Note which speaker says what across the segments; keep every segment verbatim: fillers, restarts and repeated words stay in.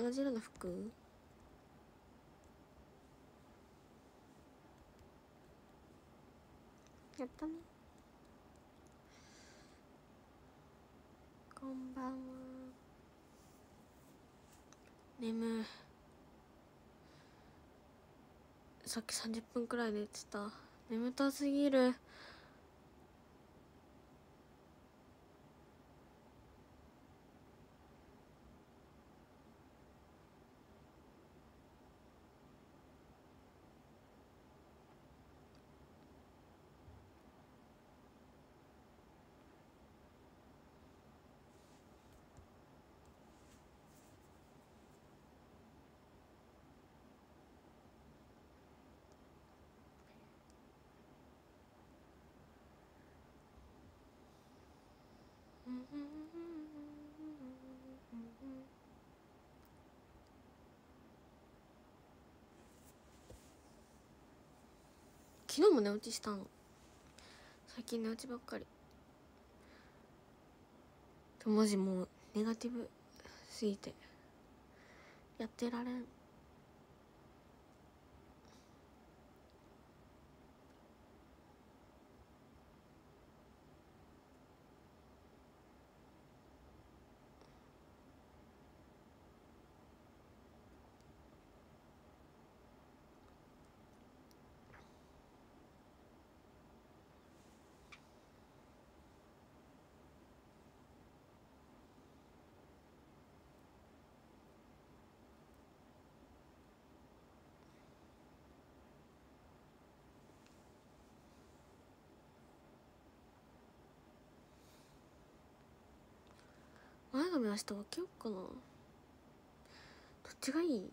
Speaker 1: 同じ色の服やったね。こんばんは。眠い。さっきさんじゅっぷんくらい寝てた。眠たすぎる。昨日も寝落ちしたの。最近寝落ちばっかり。でもマジもうネガティブすぎてやってられん。前髪明日分けよっかな。どっちがいい？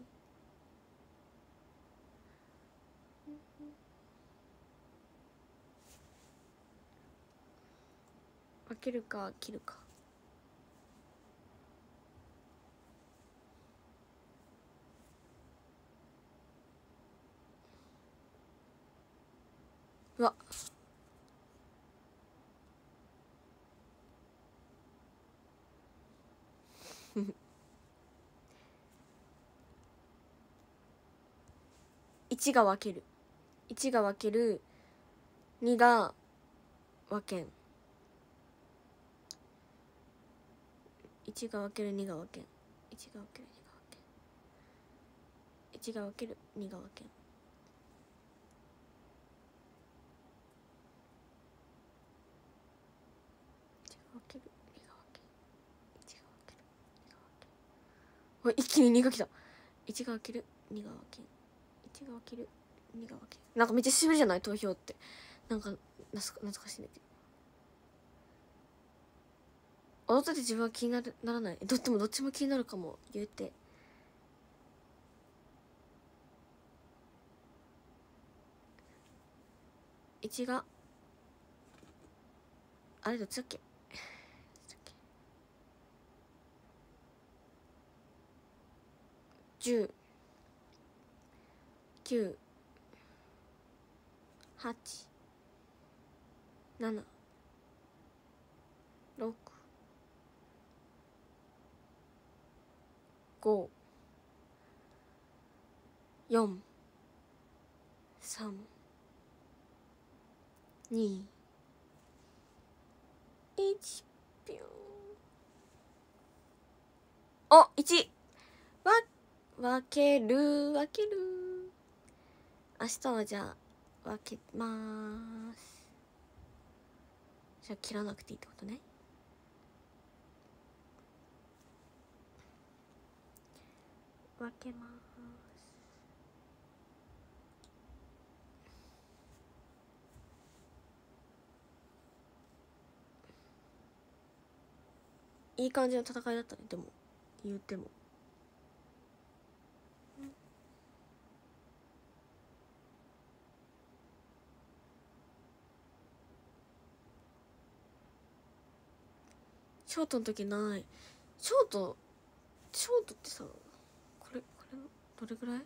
Speaker 1: 分けるか切るか。うわいちが分ける、いちが分ける、にが分けん、いちが分けるにが分けん、いちが分けるにが分けん、いちが分けるにが分けん、いちが分けるにが分けん、いちが分けるにが分けん。おい一気ににがきた。いちが分けるにが分けん、いちが分けるにが分けん。なんかめっちゃ久しぶりじゃない？投票って。なんか懐かしいね。踊ってて自分は気になるならない。どっちもどっちも気になるかも言うて。いちがあれどっちだっけ？じゅう、きゅう、はち、なな、ろく、ご、よん、さん、に、いち、ぴょん。お、いち。わ、分ける、分ける。明日はじゃあ、分けまーす。じゃあ切らなくていいってことね。分けまーす。いい感じの戦いだったね。でも言ってもショートの時ない。ショートショートってさ、これこれどれぐらい？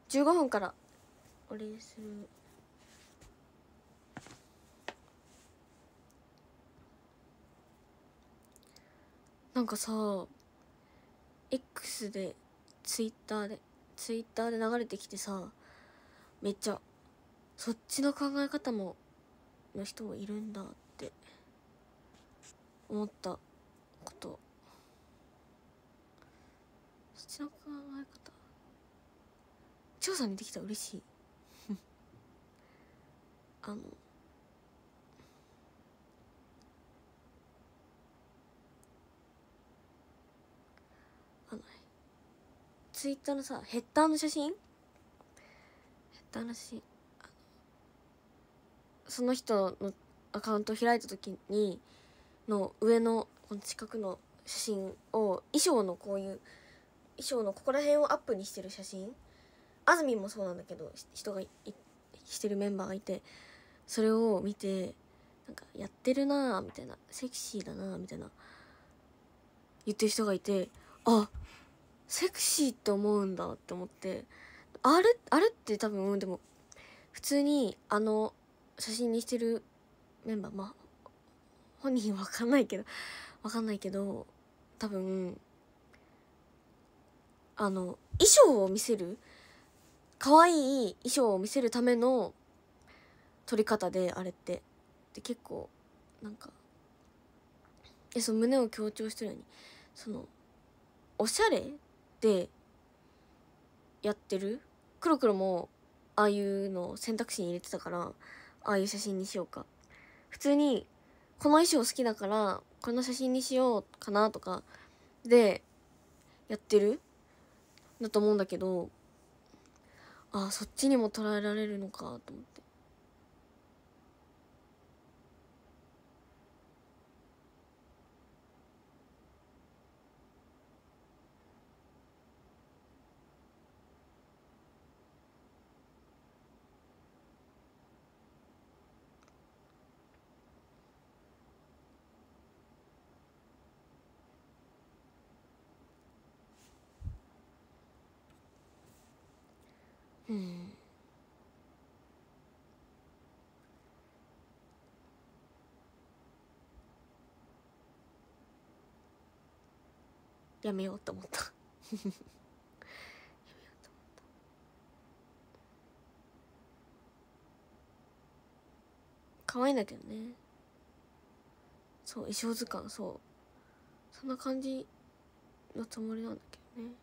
Speaker 1: じゅうごふんからお礼する。なんかさ X でツイッターでツイッターで流れてきてさ、めっちゃそっちの考え方もの人もいるんだって思ったこと。そっちの考え方調査にできたら嬉しいあのあのツイッターのさヘッダーの写真ヘッダーの写真その人のアカウントを開いた時にの上のこの近くの写真を衣装のこういう衣装のここら辺をアップにしてる写真、あずみんもそうなんだけど人がいしてるメンバーがいて、それを見てなんかやってるなーみたいな、セクシーだなーみたいな言ってる人がいて、あセクシーって思うんだって思って、あれあれって多分でも普通にあの写真にしてるメンバー、まあ本人わかんないけどわかんないけど多分あの衣装を見せる可愛い衣装を見せるための撮り方で、あれってで結構なんかえその胸を強調してるようにそのおしゃれでやってる。黒黒もああいうのを選択肢に入れてたから、ああいう写真にしようか、普通にこの衣装好きだからこの写真にしようかなとかでやってるだと思うんだけど、ああそっちにも捉えられるのかと思って。うんやめようと思ったやめようと思った可愛いんだけどね。そう衣装図鑑、そうそんな感じのつもりなんだけどね。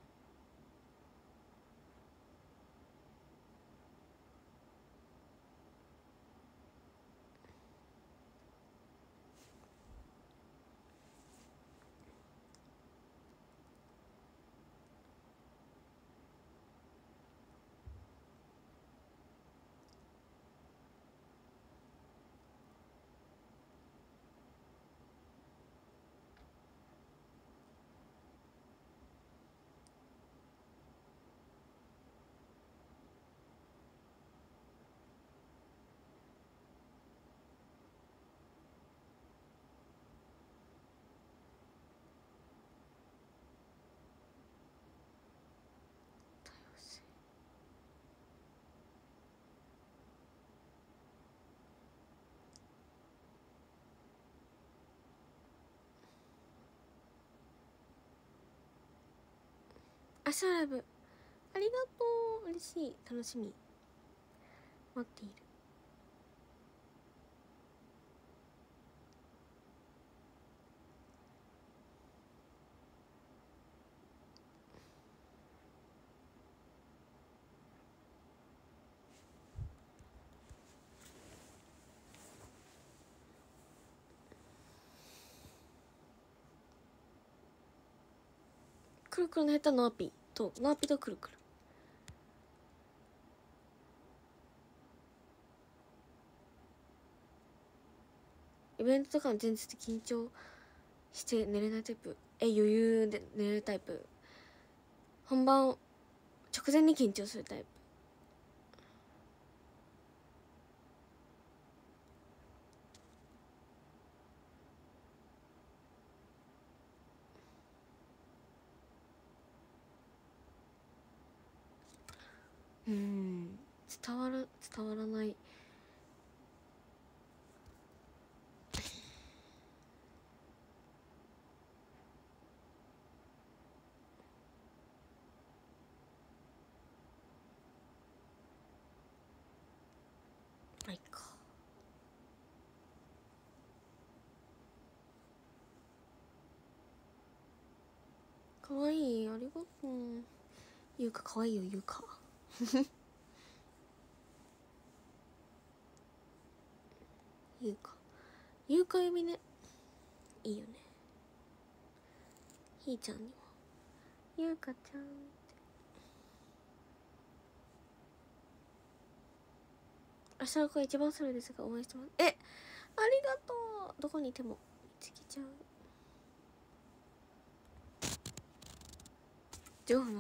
Speaker 1: 明日ライブありがとう、嬉しい、楽しみ、待っている。くるくるのヘッダーナーピーとナーピーとくるくる。イベントとかの前日で緊張して寝れないタイプ？え余裕で寝れるタイプ？本番直前に緊張するタイプ？ うん伝わる伝わらない。あいっか。かわいい、ありがとう。ゆうかかわいいよ、ゆうかゆうかゆうか指ね、いいよね。ひーちゃんにもゆうかちゃんって。明日の子一番それですが応援してます。え、ありがとう。どこにいても見つけちゃう。情報の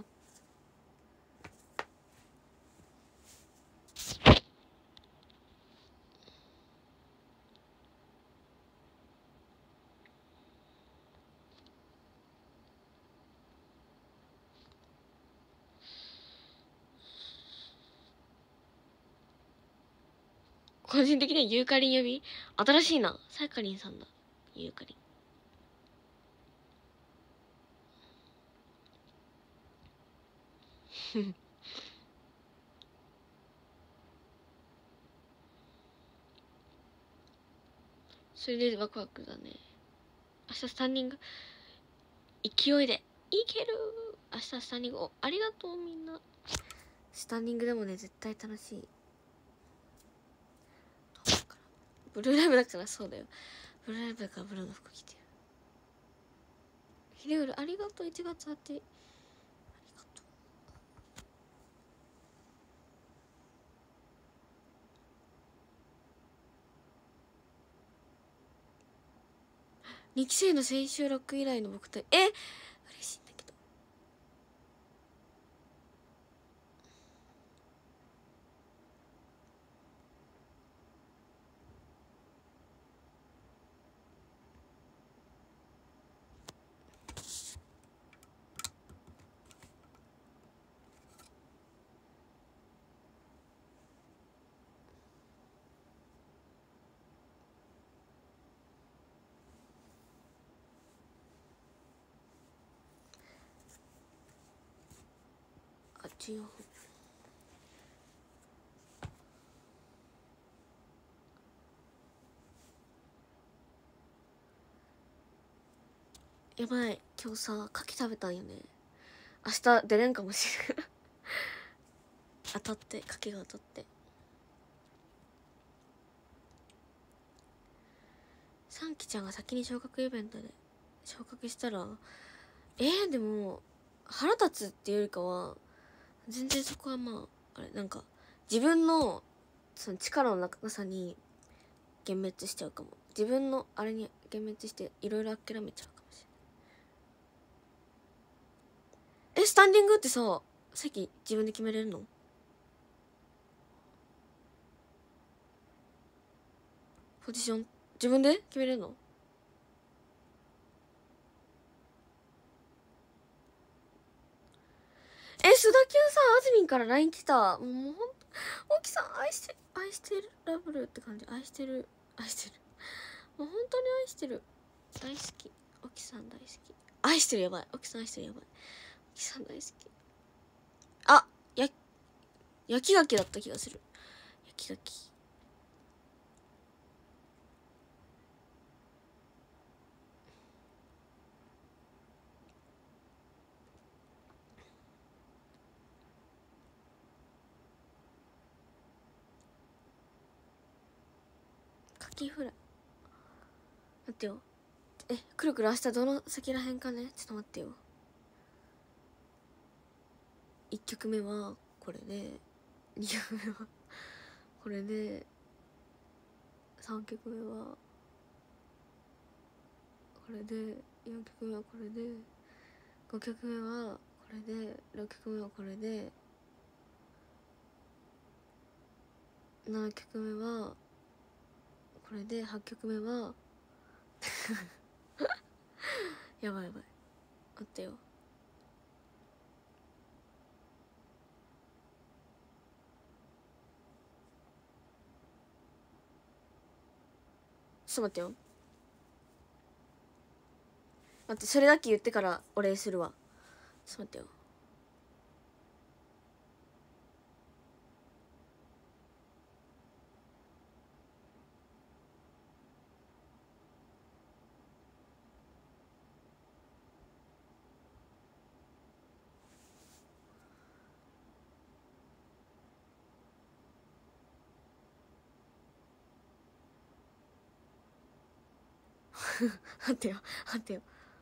Speaker 1: 個人的にはユーカリン呼び新しいな。サイカリンさんだ。ユーカリンそれでワクワクだね。明日スタンディング勢いでいける。明日スタンディング、おありがとうみんな。スタンディングでもね絶対楽しい。ブルーライブだからそうだよ。ブルーライブだからブルーの服着てる。ヒレウルありがとう。いちがつはちありがとう。にき生の千秋楽以来の僕とえ嬉しいんだけど。あじゅうよんふん。やばい、今日さ牡蠣食べたんよね。明日出れんかもしれん当たって牡蠣が当たって。サンキちゃんが先に昇格イベントで昇格したらえー、でも腹立つっていうよりかは全然そこはまああれなんか自分のその力のなさに幻滅しちゃうかも。自分のあれに幻滅していろいろ諦めちゃうかもしれない。えスタンディングってさ席自分で決めれるの？ポジション自分で決めれるの？え、須田急さん、あずみんから ライン 来た。もうほんと、おきさん愛してる、愛してる、ラブルって感じ。愛してる、愛してる。もう本当に愛してる。大好き。おきさん大好き。愛してるやばい。おきさん愛してるやばい。おきさん大好き。あ、や、焼き牡蠣だった気がする。焼き牡蠣。カキフライ。待ってよ。え、くるくる明日どの先らへんかね。ちょっと待ってよ。いっきょくめはこれで、にきょくめはこれで、さんきょくめはこれで、よんきょくめはこれで、ごきょくめはこれで、ろっきょくめはこれで、ななきょくめはこれで、はちきょくめはやばいやばい。待ってよ。 と待ってよ。待って、それだけ言ってからお礼するわ。ちょっと待ってよ。待ってよ待ってよ。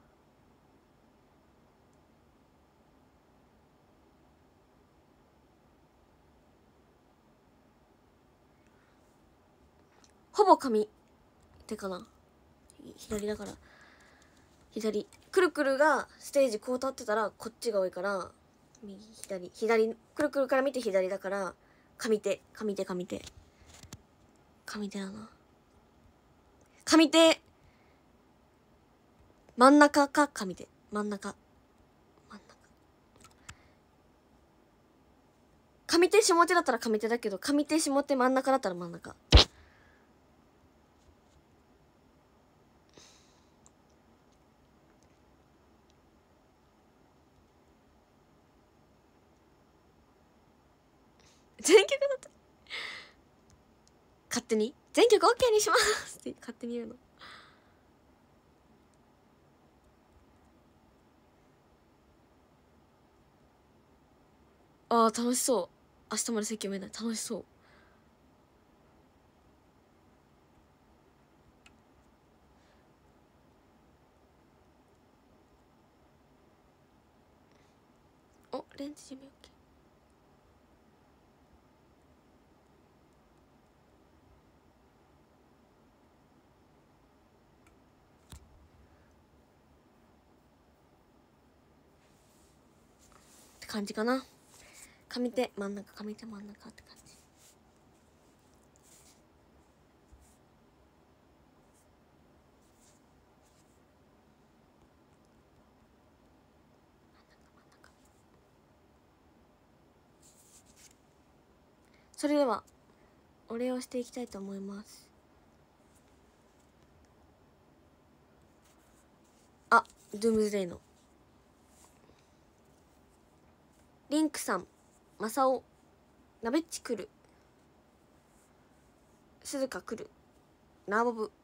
Speaker 1: ほぼ紙手かな。左だから左。くるくるがステージこう立ってたらこっちが多いから右左左。くるくるから見て左だから上手上手上手上手だな。上手真ん中か上手真ん中真ん中。上手下手だったら上手だけど上手下手真ん中だったら真ん中。全曲だった勝手に全曲 OK にしますって勝手に言うの。あー楽しそう。明日まで席読めない。楽しそう。おレンジ準備 OK。って感じかな。上手真ん中上手真ん中って感じ。それではお礼をしていきたいと思います。あ、ドゥームズデイのリンクさん、マサオ、ナベッチ来る、鈴鹿来る、ナーボブ、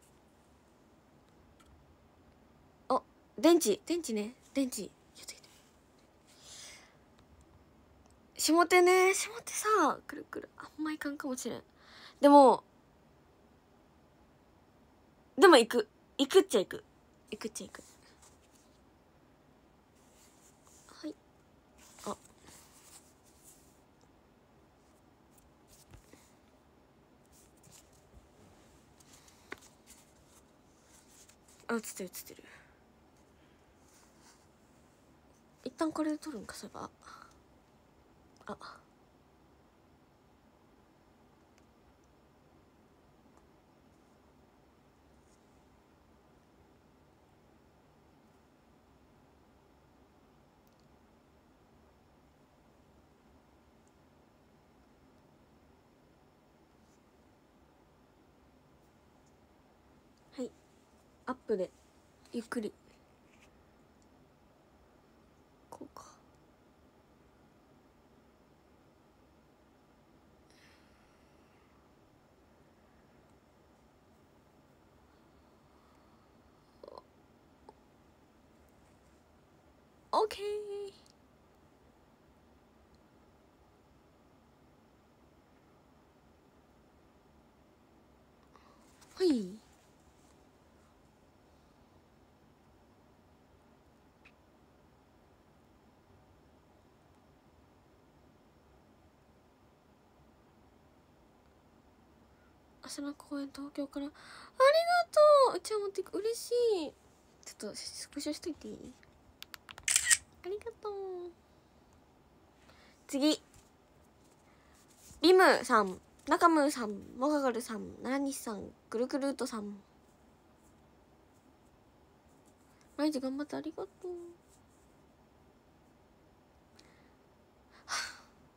Speaker 1: あ、電池電池ね、電池気をつけて。下手ね、下手さくるくるあんまいかんかもしれん。でもでも行く行くっちゃ行く行くっちゃ行く。はい。ああ、映ってる映ってる。一旦これで撮るんか。そういえばあはい。アップでゆっくりこうか。オッケー。はい。朝の公園東京からありがとう。うちは持っていく。嬉しい。ちょっとスクショしといていい？ありがとう。次リムさん、ナカムーさん、モガガルさん、ナラニシさん、グルグルートさん、毎日頑張ってありがとう。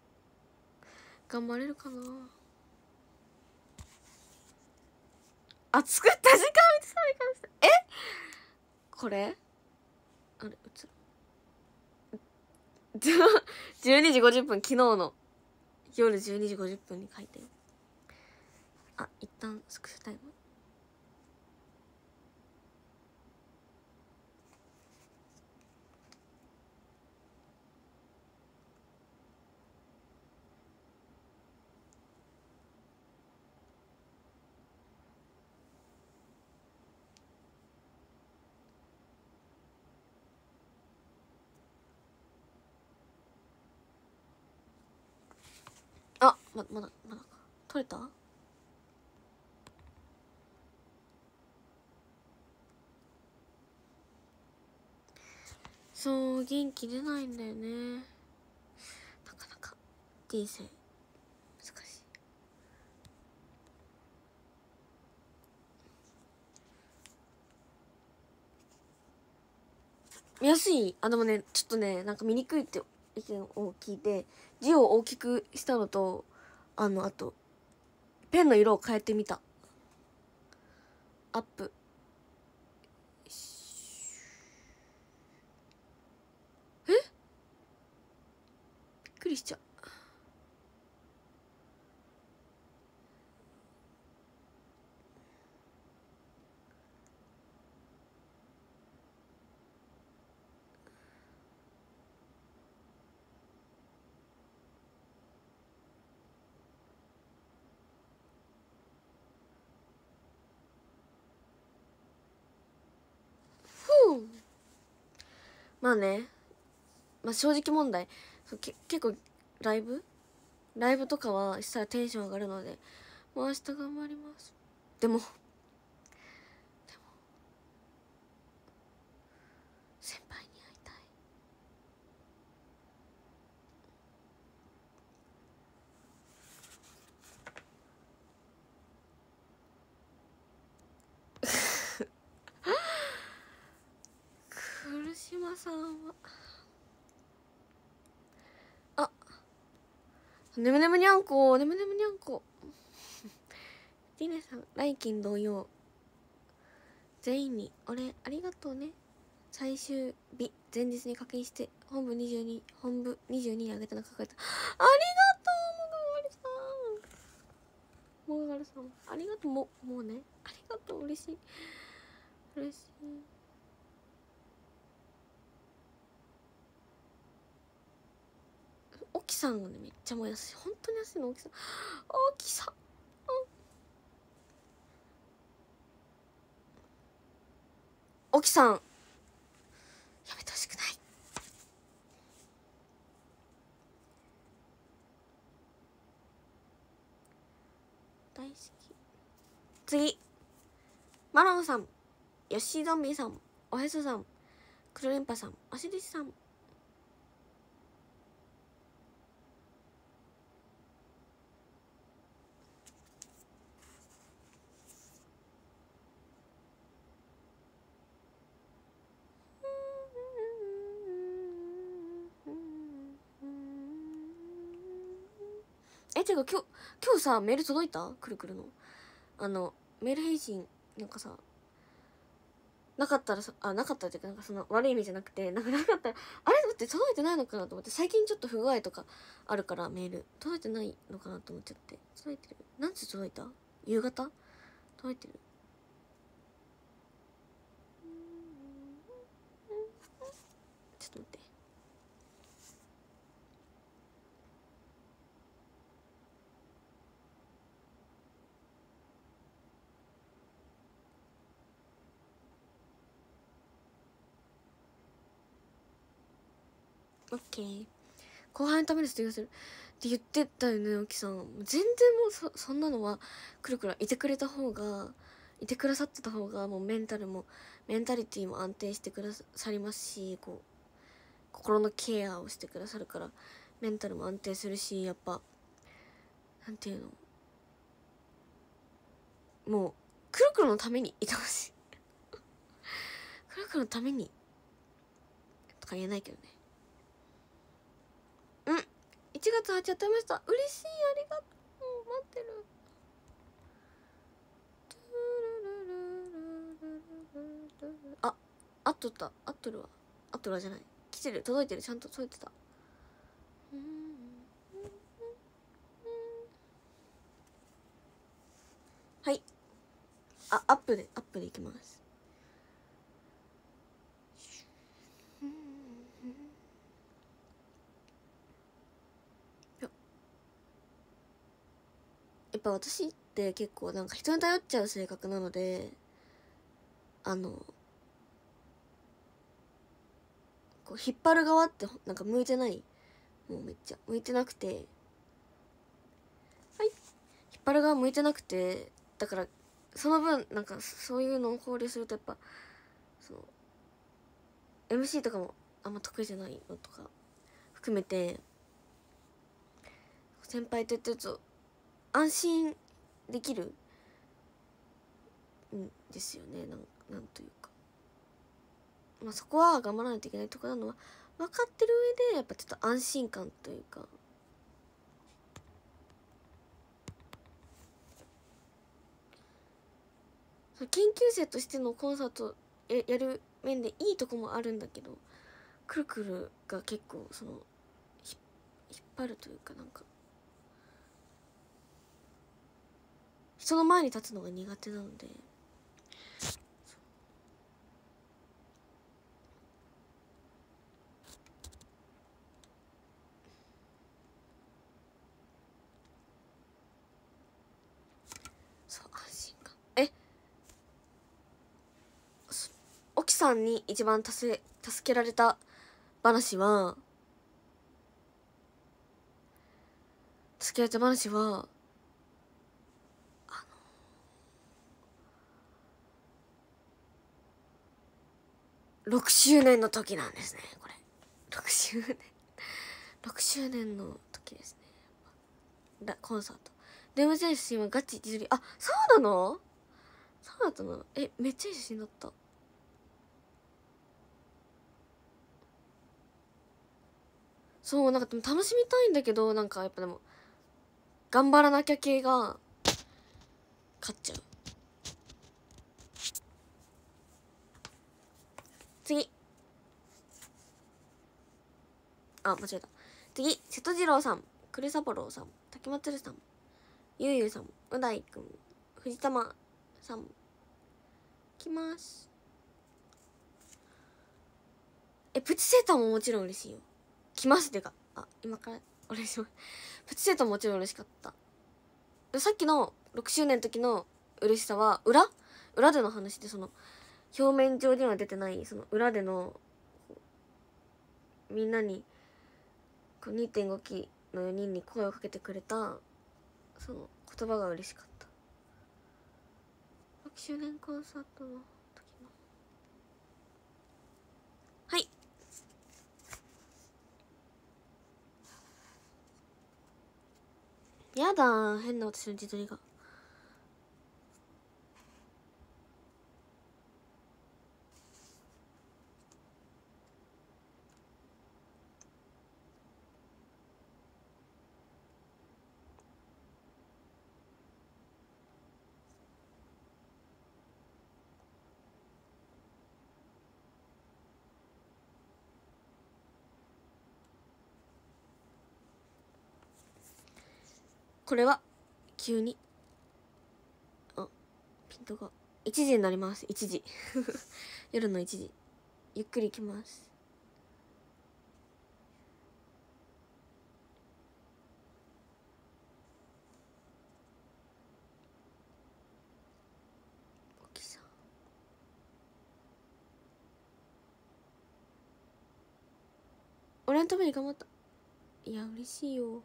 Speaker 1: 頑張れるかな。 あ、作った時間見てさみかんえこれあれうつじゅうにじごじゅっぷん、昨日の夜じゅうにじごじゅっぷんに書いてよ。あ、一旦スクショタイム。あ、ま、まだまだか撮れた？そう元気出ないんだよね、なかなか人生難しい。安い。あ、でもねちょっとねなんか見にくいって意見を聞いて字を大きくしたのと、あのあとペンの色を変えてみた。アップえびっくりしちゃう。ふう。まあね、まあ正直問題そうけ結構ライブライブとかはしたらテンション上がるので、もう明日頑張ります。でもでも先輩に会いたい。来島さんはあねむねむにゃんこねむねむにゃんこティネさん来金同様全員にお礼ありがとうね。最終日前日に課金して本部にじゅうに本部にじゅうににあげたの書かれた。ありがとうもががるさんもががるさんありがとう。ももうねありがとう。嬉しい嬉しい。沖さんがねめっちゃもう安い、本当に安いの。沖さん沖さん沖さんやめてほしくない。大好き。次マロンさん、ヨッシーゾンビーさん、おへそさん、黒連覇さん、おしりしさん。え、てか今日今日さメール届いた？くるくるのあのメール返信なんかさなかったらさ、あなかったっていうかなんかその悪い意味じゃなくてなんかなかったらあれ待って届いてないのかなと思って、最近ちょっと不具合とかあるからメール届いてないのかなと思っちゃって。届いてる？何時届いた？夕方届いてる？ちょっと待って。オッケー。後輩のためですって言わせるって言ってたよね、沖さん。全然もう そ, そんなのはくるくるいてくれた方がいてくださってた方がもうメンタルもメンタリティも安定してくださりますし、こう心のケアをしてくださるからメンタルも安定するし、やっぱなんていうの、もうくるくるのためにいてほしいくるくるのためにとか言えないけどね。うんいちがつはちやってました。嬉しい、ありがとう。待ってる。 あ、あっとったあっとるわあっとるわじゃない、来てる、届いてる、ちゃんと届いてた。はい、あ、アップでアップでいきます。やっぱ私って結構なんか人に頼っちゃう性格なので、あのこう引っ張る側ってなんか向いてない、もうめっちゃ向いてなくて、はい、引っ張る側向いてなくて、だからその分なんかそういうのを考慮するとやっぱその エムシー とかもあんま得意じゃないのとか含めて、先輩とやってると安心できるんですよね。なんなんというか、まあそこは頑張らないといけないところなのは分かってる上で、やっぱちょっと安心感というか、研究生としてのコンサートややる面でいいとこもあるんだけど、くるくるが結構そのひ引っ張るというか、なんか人の前に立つのが苦手なので、そう安心感。え沖さんに一番助け助けられた話は助けられた話はあのろくしゅうねんの時なんですね。これろくしゅうねんろくしゅうねんの時ですね。ラコンサートでム写真はガチ自撮り。あ、そうなの、そうだったの。え、めっちゃいい写真だった。そう、なんかでも楽しみたいんだけど、なんかやっぱでも頑張らなきゃ系が勝っちゃう。次、あ、間違えた。次、瀬戸次郎さん、呉三郎さん、滝松さん、ゆうゆうさん、う大くん、藤玉さん、来ます。え、プチセーターももちろん嬉しいよ。来ますってか、あ、今からお願いします。プチセーターももちろん嬉しかった。さっきのろくしゅうねんの時の嬉しさは裏裏での話で、その表面上には出てないその裏でのみんなにこう にてんご 期のよにんに声をかけてくれたその言葉が嬉しかった。ろくしゅうねんコンサートの時の、はい、やだ変な私の自撮りが。これは急にあピントがいちじになります。いちじ夜のいちじ、ゆっくり行きます。沖さん、俺のために頑張った。いや嬉しいよ。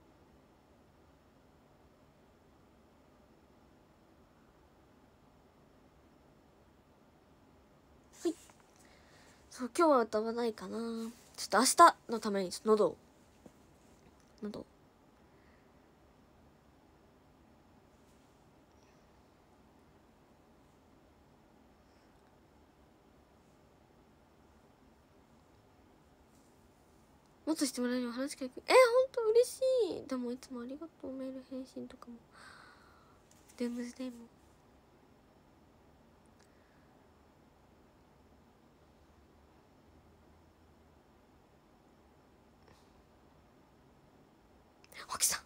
Speaker 1: はい、そう今日は歌わないかな。ちょっと明日のためにちょっと喉を喉をもっとしてもらえるよ、話しかけ。え、ほんと嬉しい。でもいつもありがとう、メール返信とかもデームズデーも。 沖さん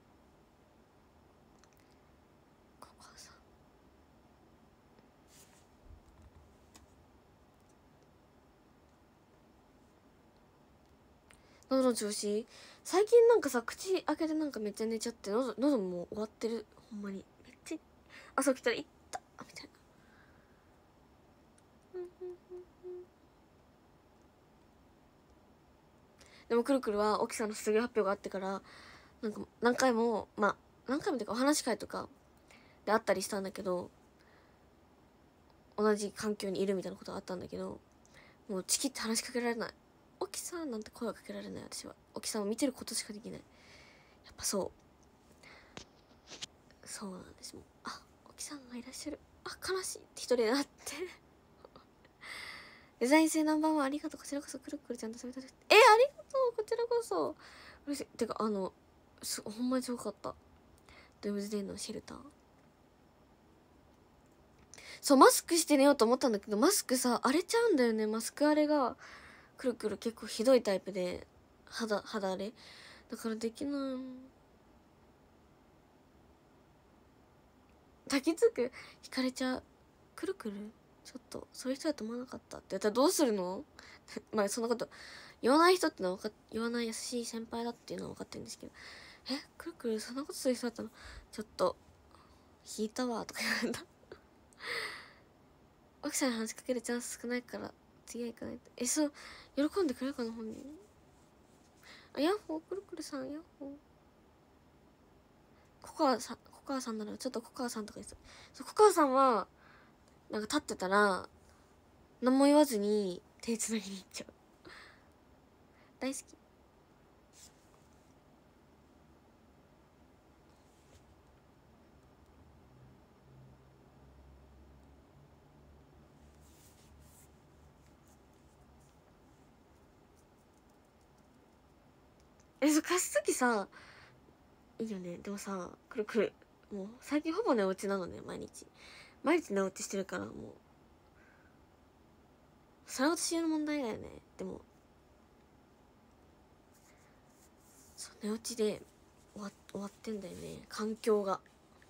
Speaker 1: ココアさん喉の調子最近なんかさ口開けてなんかめっちゃ寝ちゃって喉喉もう終わってるほんまにめっちゃ朝起きたらいったみたいなでもくるくるは沖さんの卒業発表があってからなんか何回もまあ何回もっていうかお話し会とかであったりしたんだけど同じ環境にいるみたいなことがあったんだけどもうチキって話しかけられない沖さんなんて声はかけられない私は沖さんを見てることしかできないやっぱそうそうなんですもうあ沖さんがいらっしゃるあ悲しいって一人でなってデザイン性ナンバーワンありがとうこちらこそくるくるちゃんと喋ってえー、ありがとうこちらこそ嬉しいてかあのすほんまにすごかったドゥームズデーのシェルターそうマスクして寝ようと思ったんだけどマスクさ荒れちゃうんだよねマスク荒れがくるくる結構ひどいタイプで肌肌荒れだからできない抱きつく引かれちゃうくるくるちょっとそういう人だと思わなかったって言ったらどうするのまあそんなこと言わない人ってのは分か言わない優しい先輩だっていうのは分かってるんですけどえくるくるそんなことする人だったのちょっと引いたわとか言われた奥さんに話しかけるチャンス少ないから次は行かないとえそう喜んでくれるかな本人あヤッホーくるくるさんヤッホーコカワさんコカワさんならちょっとコカワさんとか言ってたそうコカワさんはなんか立ってたら何も言わずに手つなぎに行っちゃう大好きえそう貸す時さいいよねでもさくるくるもう最近ほぼ寝落ちなのね毎日毎日寝落ちしてるからもうそれは私の問題だよねでもそう寝落ちで終わ終わってんだよね環境が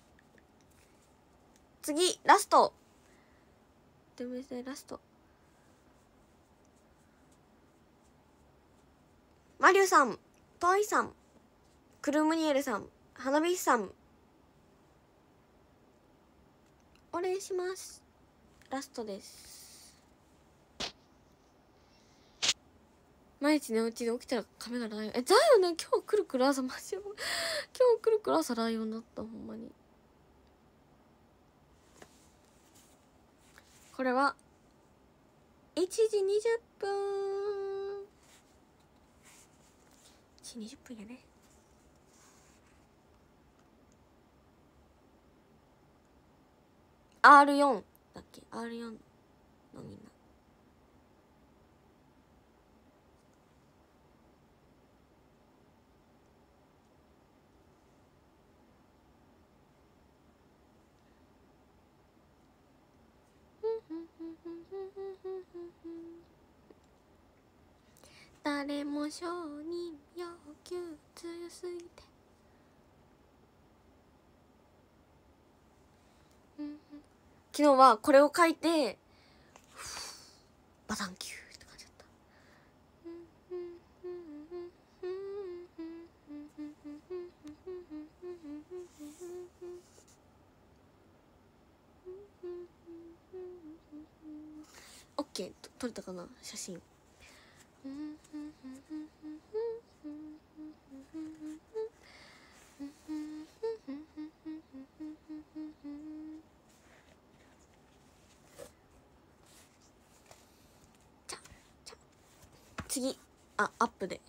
Speaker 1: 次ラストでもですねラストマリュウさんトワイさんクルームニエルさん花火師さんお礼しますラストです毎日寝落ちで起きたら髪がライオンえだよね今日くるくる朝マジで今日くるくる朝ライオンだったほんまにこれはいちじにじゅっぷんいちじにじゅっぷんやねアールよん だっけ アールよん のみんな誰も承認要求強すぎて、うんうん、昨日はこれを書いてバタンキューって感じだったオッケー撮れたかな写真次あアップで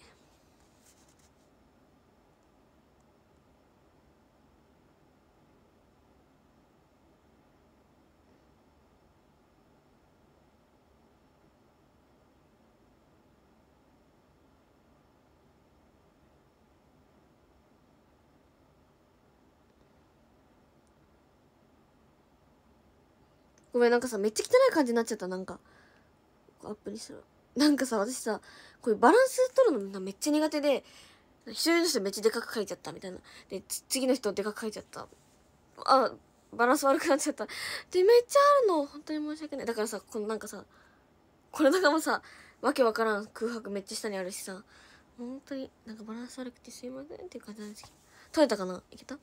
Speaker 1: ごめんなんかさめっちゃ汚い感じになっちゃったなんかアップにしたらなんかさ私さこういうバランス取るのめっちゃ苦手で一人の人めっちゃでかく書いちゃったみたいな。で次の人でかく書いちゃった。あ、バランス悪くなっちゃった。でめっちゃあるの。本当に申し訳ない。だからさ、このなんかさ、これとかもさ、わけわからん空白めっちゃ下にあるしさ、本当になんかバランス悪くてすいませんっていう感じなんですけど。取れたかな？いけた？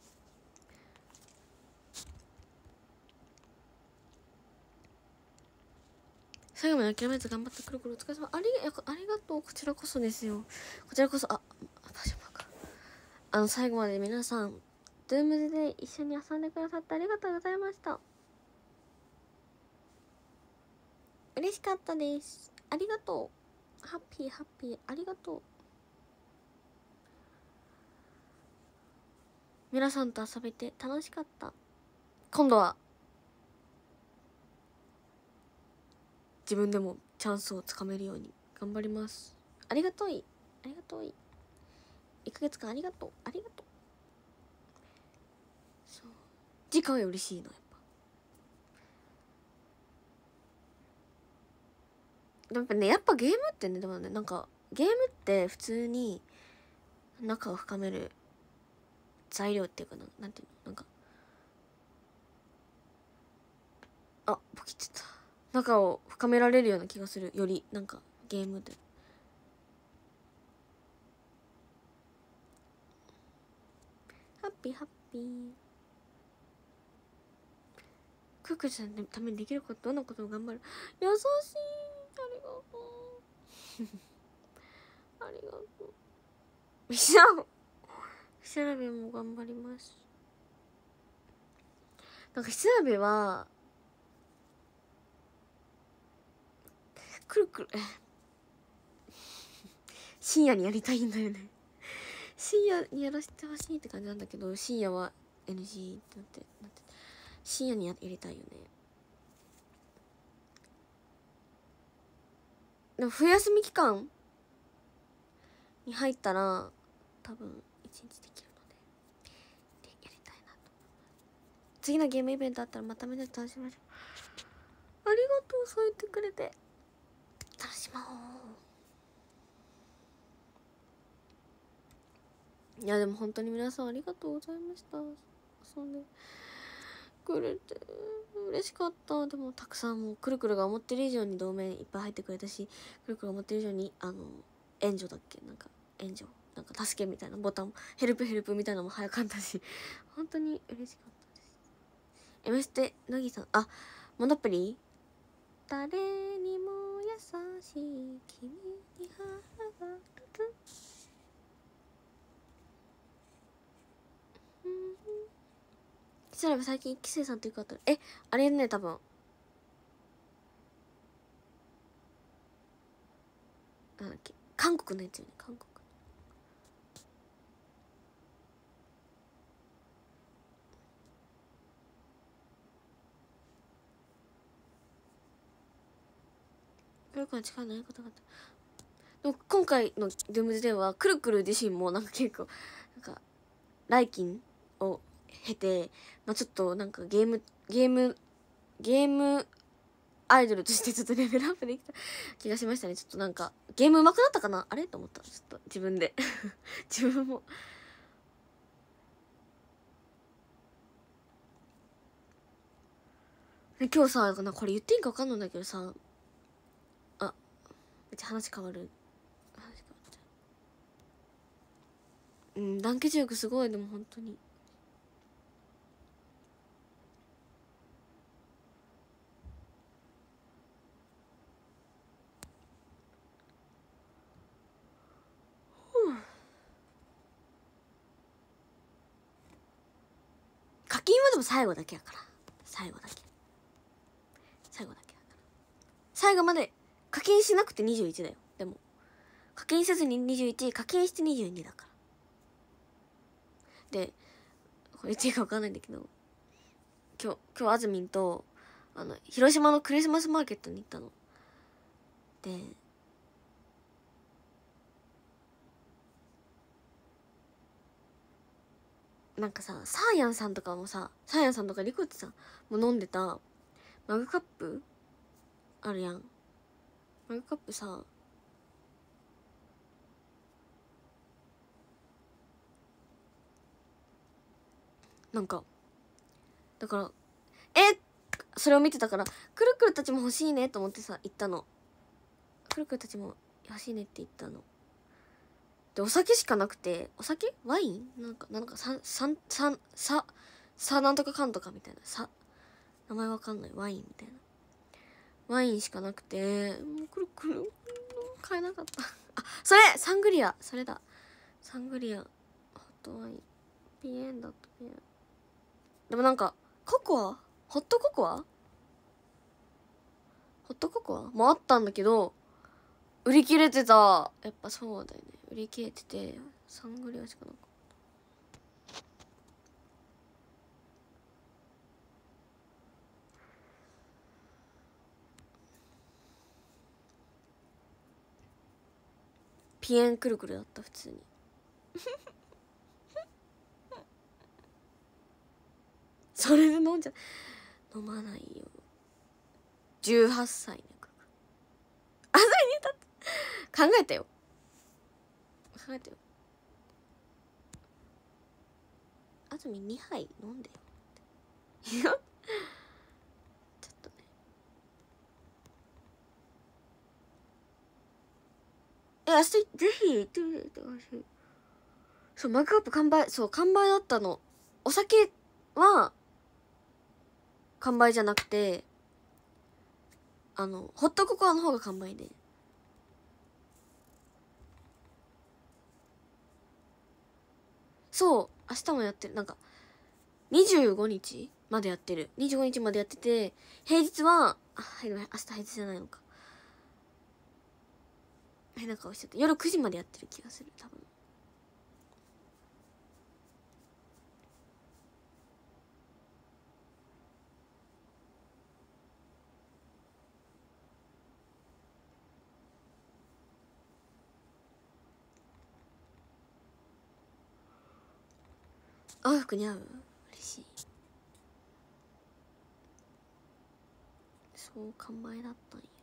Speaker 1: 最後まで諦めず頑張ってくるくるお疲れ様。ありありがとう。こちらこそですよ。こちらこそ。あ、パジャマか。あの最後まで皆さんドゥームズで一緒に遊んでくださってありがとうございました。嬉しかったです。ありがとう。ハッピーハッピー、ありがとう。皆さんと遊べて楽しかった。今度は自分でもチャンスをつかめるように頑張ります。ありがとい、ありがとい。いっかげつかんありがとう、ありがとう。そう、次回は嬉しいな。やっぱやっぱね、やっぱゲームってね、でもね、なんかゲームって普通に仲を深める材料っていうかな、なんていうの、なんかあ、ポキって言った。仲を深められるような気がする。よりなんかゲームでハッピーハッピー。クックちゃんのためにできること、どんなことを頑張る。優しい、ありがとうありがとう。みしゃん調べも頑張ります。なんか調べはくるくる深夜にやりたいんだよね。深夜にやらせてほしいって感じなんだけど、深夜は エヌジー ってなってなって深夜にやりたいよね。でも冬休み期間に入ったら多分一日できるので、でやりたいなと。次のゲームイベントあったらまたみんなで楽しみましょう。ありがとう、そう言ってくれて。楽しまおう。いやでも本当に皆さんありがとうございました。遊んでくれて嬉しかった。でもたくさんもうくるくるが思ってる以上に同盟いっぱい入ってくれたし、くるくるが思ってる以上にあの援助だっけ、なんか援助なんか助けみたいなボタンもヘルプヘルプみたいなのも早かったし、本当に嬉しかったです。 M ステ乃木さん、あ、モノプリ誰にも優しい君に腹が立つ。調べ最近キセイさんっていう方、え、あれね、多分なんだっけ、韓国のやつよね、韓国。くるくるの力のない方々。でも今回の「ドゥームズ」ではくるくる自身もなんか結構なんか来勤を経て、まあ、ちょっとなんかゲームゲームゲームアイドルとしてちょっとレベルアップできた気がしましたね。ちょっとなんかゲーム上手くなったかなあれと思った。ちょっと自分で自分も今日さ、これ言っていいか分かんないんだけどさ、あ、めっちゃ話変わる。話変わっちゃう。うん、団結力すごい。でも本当に課金はでも最後だけやから。最後だけ最後だけだから最後まで課金しなくてにじゅういちだよ。でも課金せずににじゅういち、課金してにじゅうにだから。でこれ言っていいか分かんないんだけど、今日今日あずみんとあの広島のクリスマスマーケットに行ったので、なんかさ、サーヤンさんとかもさ、サーヤンさんとかリコッチさんも飲んでたマグカップあるやん。マグカップさ、 なんかだからえそれを見てたからくるくるたちも欲しいねと思ってさ行ったの。くるくるたちも欲しいねって言ったので、お酒しかなくて、お酒ワインなんかなんかさんさんさんささなんとかかんとかみたいなさ名前わかんないワインみたいなワインしかなくて、もうくるくる買えなかったあ、それサングリア、それだサングリアホットワインピエンだったピエン。でもなんかココアホットココアホットココアもあったんだけど売り切れてた。やっぱそうだよね、売り切れててサングリアしかなかった。ピエンくるくるだった普通にそれで飲んじゃ飲まないよ。じゅうはっさいね。あ、それにだって考えたよ考えたよ。あずみにはい飲んでよいやちょっとね。え、明日ぜひ行ってみてほしい。そう、マグカップ完売、そう完売だったの。お酒は完売じゃなくて、あのホットココアの方が完売で。そう明日もやってる。なんかにじゅうごにちまでやってる。にじゅうごにちまでやってて、平日はあ、はい、明日平日じゃないのか。変な顔しちゃった。夜くじまでやってる気がする多分。青い服似合う？嬉しい。そう完売だったんや。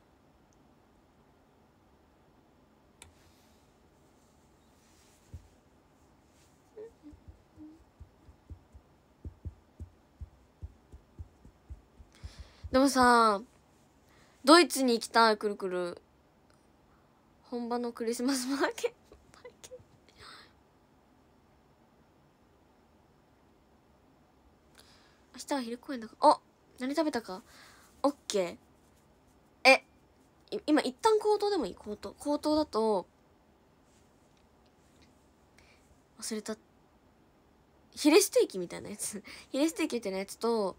Speaker 1: でもさ、ドイツに行きたい。くるくる本場のクリスマスマーケット明日は昼公演だから。あ、何食べたかオッケー。え今一旦口頭でもいい。口頭口頭だと忘れた。ヒレステーキみたいなやつヒレステーキみたいなやつと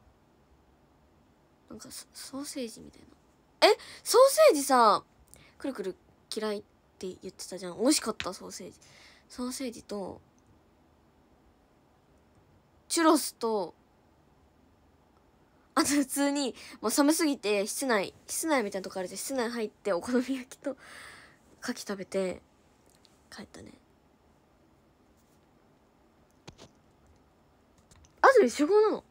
Speaker 1: なんかソーセージみたいな。えソーセージさくるくる嫌いって言ってたじゃん。美味しかった。ソーセージソーセージとチュロスと、あと普通にもう寒すぎて室内室内みたいなとこあるじゃん。室内入ってお好み焼きと牡蠣食べて帰ったね。あずみ集合なの？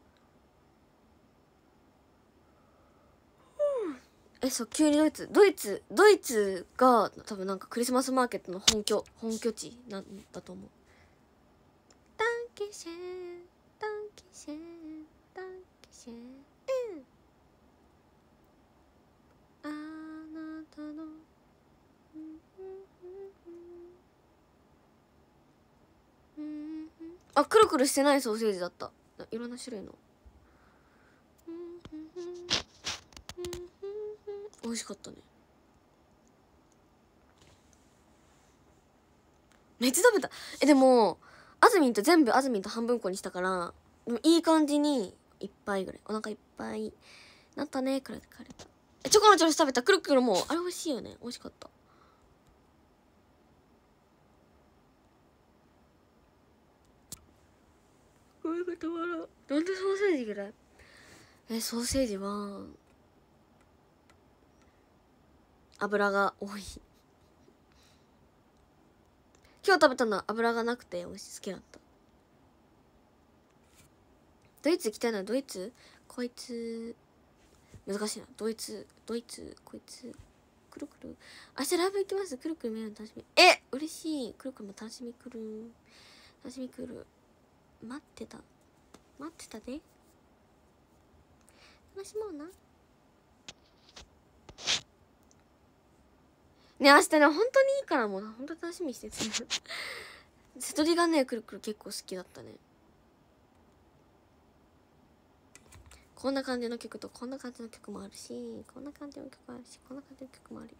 Speaker 1: え、そう急にドイツドイツドイツが多分なんかクリスマスマーケットの本拠本拠地なんだと思う。ダンケシェンダンケシェンダンケシェン、あなたのあ、くるくるしてないソーセージだった。いろんな種類の美味しかったね。めっちゃ食べた。えでもあずみんと全部あずみんと半分こにしたから、でもいい感じにいっぱいぐらいお腹いっぱいなったねくらいで帰れた。えチョコのチョロス食べた。くるくるもあれ美味しいよね。美味しかった。こういうこと笑う。なんでソーセージぐらい？えソーセージは油が多い。今日食べたのは油がなくて美味しい。好きだった。ドイツ行きたいのはドイツこいつ難しいな。ドイツドイツこいつくるくる明日ライブ行きます。くるくる見るの楽しみ。え嬉しい。くるくるも楽しみくる楽しみくる待ってた。 待ってたで。楽しもうな。ね、明日ね、本当にいいからもう、本当楽しみにしてて。瀬戸りがね、くるくる結構好きだったね。こんな感じの曲とこんな感じの曲もあるし、こんな感じの曲もあるし、こんな感じの曲もあるよ。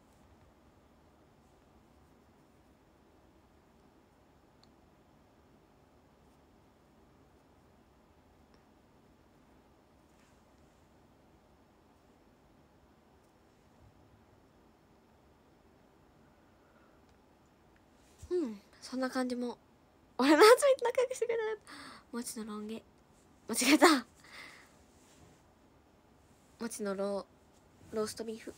Speaker 1: うん、そんな感じも。俺の集めて仲良くしてくれた。もちのロン毛間違えた。もちのローローストビーフ。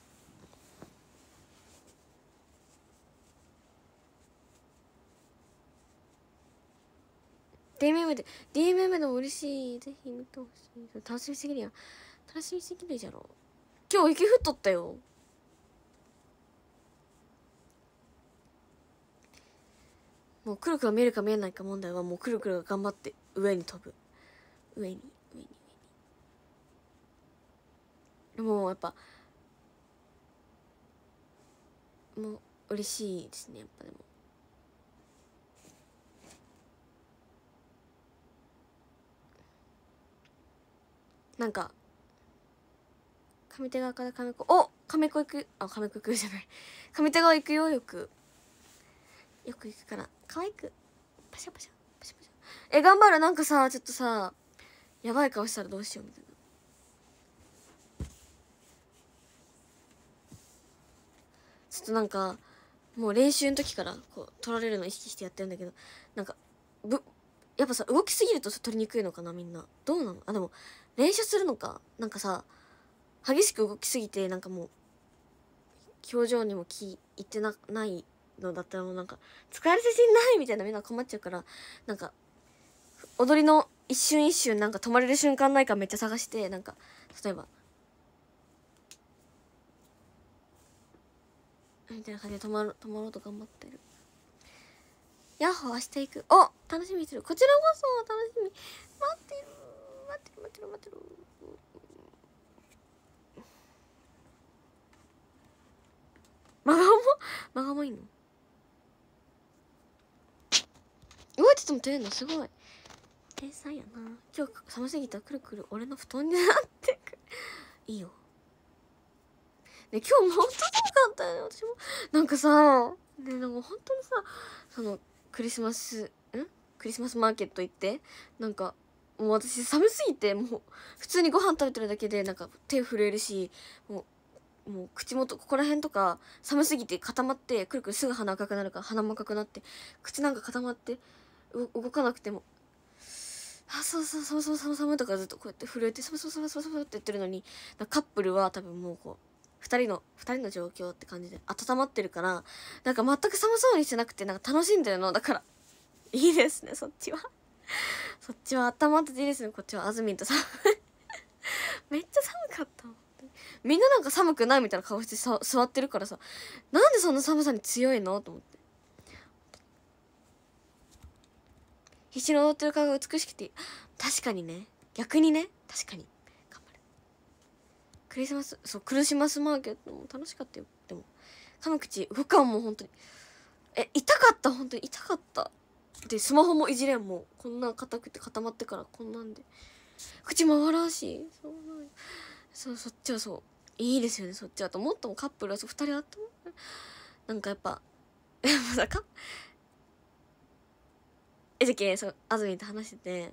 Speaker 1: ディーエムエム で ディーエムエム でも嬉しい。ぜひ見てほしい。楽しみすぎるやん。楽しみすぎるじゃろ。今日雪降っとったよ。もうくるくる見えるか見えないか問題はもうくるくるが頑張って上に飛ぶ。上に上に上に。もうやっぱもう嬉しいですね。やっぱでもなんか上手側から亀子、お亀子行く、あ亀子行くじゃない上手側行くよ。よくよく行くから可愛くパシャパシャパシャパシャ。え頑張る。なんかさちょっとさやばい顔したらどうしようみたいな。ちょっとなんかもう練習の時からこう取られるの意識してやってるんだけど、なんかぶやっぱさ動きすぎると取りにくいのかなみんな。どうなの。あでも練習するのか。なんかさ激しく動きすぎてなんかもう表情にも気いってなないのだったらもうなんか疲れてしんないみたいなみんな困っちゃうから、なんか踊りの一瞬一瞬なんか止まれる瞬間ないかめっちゃ探して、なんか例えばみたいな感じで止まる止まろうと頑張ってる。ヤッホー明日行く。お楽しみにしてる。こちらこそ楽しみ。待ってる待ってる待ってる待ってる。マガモマガモいんの。動いてても取れんのすごい。天才やな。今日寒すぎたらくるくる俺の布団になってくいいよ。ね、今日も本当寒かったよね。私もなんかさね、なんか本当にさそのクリスマスんクリスマスマーケット行ってなんかもう私寒すぎてもう普通にご飯食べてるだけでなんか手震えるし、もうもう口元ここら辺とか寒すぎて固まってくるくるすぐ鼻赤くなるから鼻も赤くなって口なんか固まって動かなくてもあそうそうそうそうそうそうとかずっとこうやって震えてそうそうそうそうそうって言ってるのに、カップルは多分もうこう二人の二人の状況って感じで温まってるから、なんか全く寒そうにしてなくてなんか楽しんでるのだからいいですね。そっちはそっちは温まってていいですね。こっちはあずみんとさめっちゃ寒かった。みんななんか寒くないみたいな顔してさ座ってるからさ、なんでそんな寒さに強いのと思って。必死に踊ってる顔が美しくて確かにね、逆にね、確かに頑張る。クリスマスそうクリスマスマーケットも楽しかったよ。でも噛む口動かんもん本当にえ痛かった。本当に痛かったでスマホもいじれん。もうこんな硬くて固まってからこんなんで口回らんし、そうそうそっちはそういいですよね。そっちはともっともカップルはそうふたりあったなんかやっぱやっぱさかえじゃけそうあずみんと話してて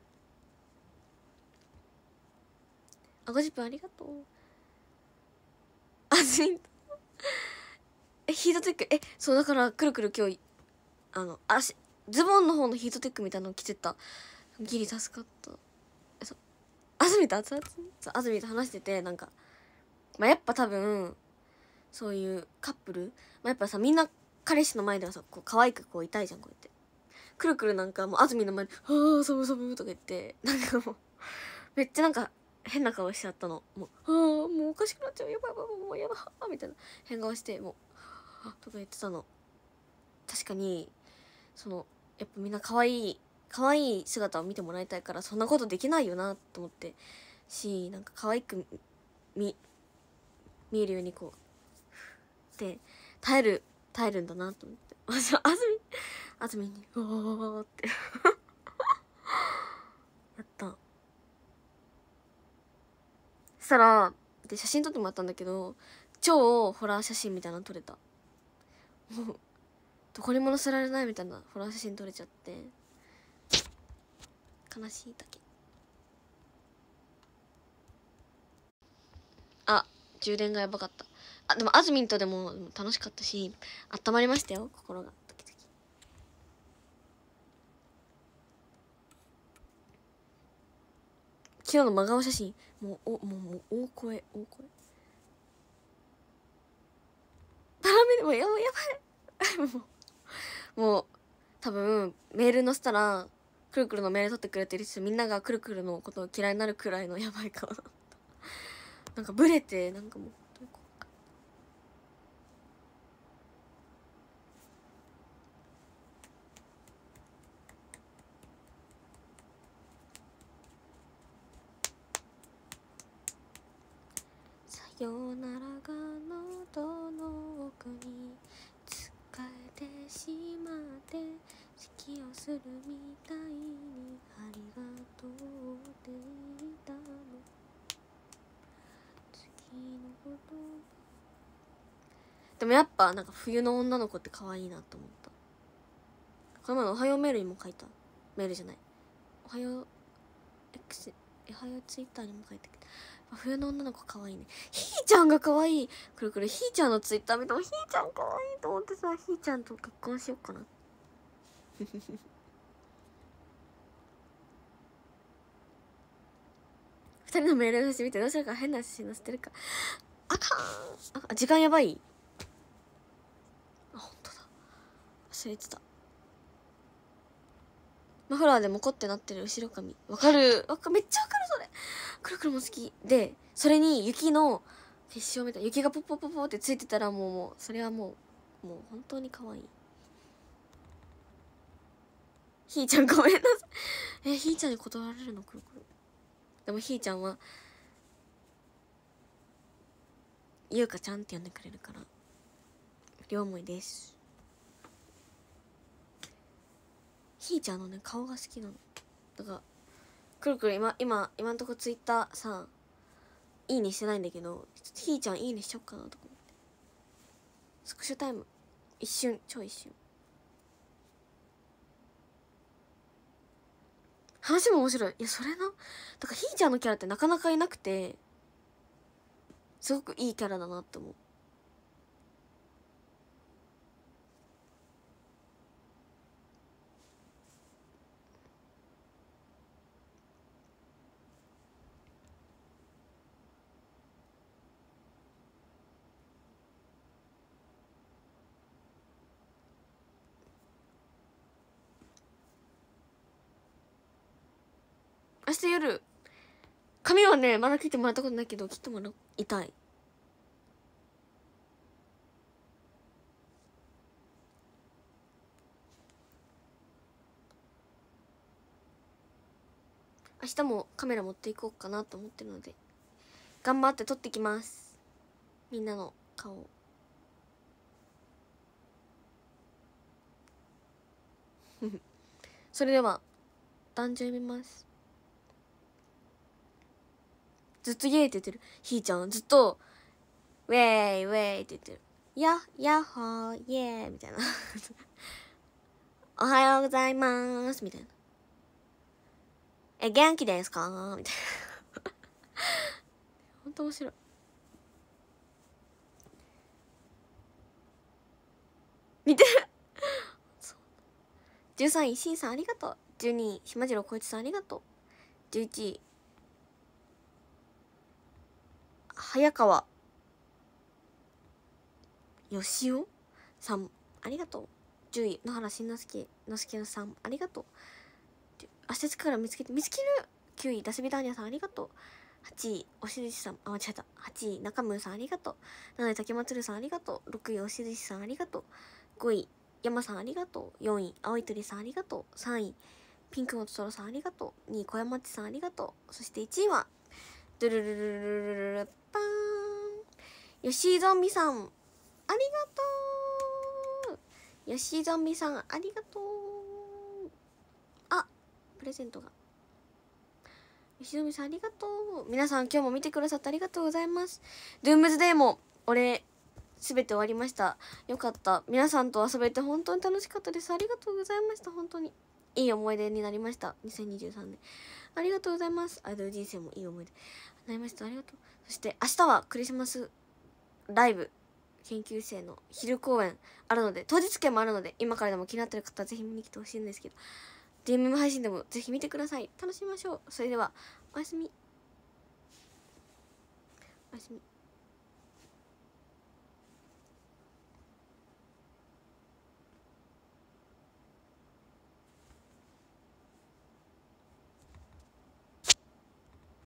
Speaker 1: あごじゅっぷんありがとうあずみんとえヒートテックえそうだからくるくる今日あの足ズボンの方のヒートテックみたいなの着てた。ギリ助かった。えそうあずみと熱々そうあずみと話しててなんかまあやっぱ多分そういうカップル、まあ、やっぱさみんな彼氏の前ではさこう可愛くこういたいじゃん。こうやってくるくるなんかもうあずみの前に「はあサブサブ」とか言ってなんかもうめっちゃなんか変な顔しちゃったの。もう「はあもうおかしくなっちゃうやばいやばいもうやだ」みたいな変顔してもう「はあ」とか言ってたの。確かにそのやっぱみんな可愛い可愛い姿を見てもらいたいから、そんなことできないよなと思ってし、なんか可愛く見見えるようにこうで耐える耐えるんだなと思って、あずみあずみにうおーってやった。そしたらで写真撮ってもらったんだけど、超ホラー写真みたいなの撮れた。もうどこにも載せられないみたいなホラー写真撮れちゃって、悲しいだけ。あ、充電がやばかった。あ、でもあずみんとでも楽しかったし、温まりましたよ、心が。ドキドキ。昨日の真顔写真、もう、お、もう、もう、大声、大声。パラメでもやばい、やばい。もう、もう、多分、メール載せたら、くるくるのメール取ってくれてるし、みんながくるくるのことを嫌いになるくらいのやばい顔だった。なんかブレて、なんかもう、さよならが喉の奥に疲れてしまって咳をするみたいにありがとうって言ったの。次のことでもやっぱなんか冬の女の子って可愛いなと思った。この前のおはようメールにも書いた。メールじゃない、おはよう X、 おはようツイッターにも書いたけど、冬の女の子可愛いね。ひーちゃんが可愛い。くるくるひーちゃんのツイッター見てもひーちゃん可愛いと思ってさ、ひーちゃんと結婚しようかな。二人のメールの写真見てどうしようか、変な写真載せてるか。あかん。あ、時間やばい。あ、本当だ、忘れてた。マフラーでモコってなってる後ろ髪わかる。わかめっちゃわかるそれ。くるくるも好きで、それに雪の結晶みたいな雪がポッポッポッポってついてたらもうもうそれはもうもう本当に可愛い。ひーちゃんごめんなさい。え、ひーちゃんに断られるのくるくる。でもひーちゃんはゆうかちゃんって呼んでくれるから両思いです。ひーちゃんのね顔が好きなの。だからくるくる今今今んとこツイッターさいいねしてないんだけど、ひーちゃんいいねしちゃおっかなとか思って。スクショタイム一瞬、超一瞬。話も面白い。いやそれな、だからひーちゃんのキャラってなかなかいなくてすごくいいキャラだなって思う。明日夜髪はねまだ切ってもらったことないけど切ってもらいたい。明日もカメラ持っていこうかなと思ってるので頑張って撮ってきます、みんなの顔。それでは壇上読みます。ずっとイエーって言ってるひーちゃん。ずっとウェイウェイって言ってる。ややっほーイエーみたいなおはようございますみたいな。え元気ですかみたいなほんと面白い。似てるじゅうさんいしんさんありがとう。じゅうにい島次郎こいつさんありがとう。じゅういちい早川よしおさんありがとう。じゅうい野原しんのすけのすけさんありがとう。明日から見つけて見つける。きゅういダスビダーニャさんありがとう。はちいおしずしさん、あ間違えた。はちい中村さんありがとう。なない竹松さんありがとう。ろくいおしずしさんありがとう。ごい山さんありがとう。よんい青い鳥さんありがとう。さんいピンクのトトロさんありがとう。にい小山っちさんありがとう。そしていちいはドゥルルルルルルルルパーン、吉井ゾンビさんありがとう。吉井ゾンビさんありがとう。あ、プレゼントが。吉井ゾンビさんありがとう。皆さん今日も見てくださってありがとうございます。ドゥームズデーも俺すべて終わりました。よかった。皆さんと遊べて本当に楽しかったです。ありがとうございました。本当にいい思い出になりました。にせんにじゅうさんねんありがとうございます。アイドル人生もいい思い出になりました。ありがとう。そして明日はクリスマスライブ研究生の昼公演あるので、当日券もあるので、今からでも気になってる方はぜひ見に来てほしいんですけど、 ディーエム 配信でもぜひ見てください。楽しみましょう。それではおやすみ、おやすみ。